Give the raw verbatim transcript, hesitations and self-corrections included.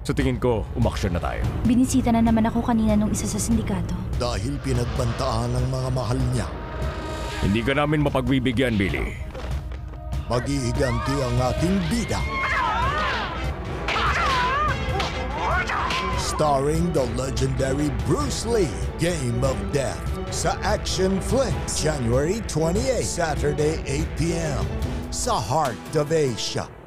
Sa tingin ko, umaksyon na tayo. Binisita na naman ako kanina nung isa sa sindikato. Dahil pinagbantaan ng mga mahal niya, Hindi ka namin mapagbibigyan, Billy. maghihiganti ang ating bida. Starring the legendary Bruce Lee, Game of Death. Sa Action Flicks, January twenty-eighth, Saturday eight p m sa Heart of Asia.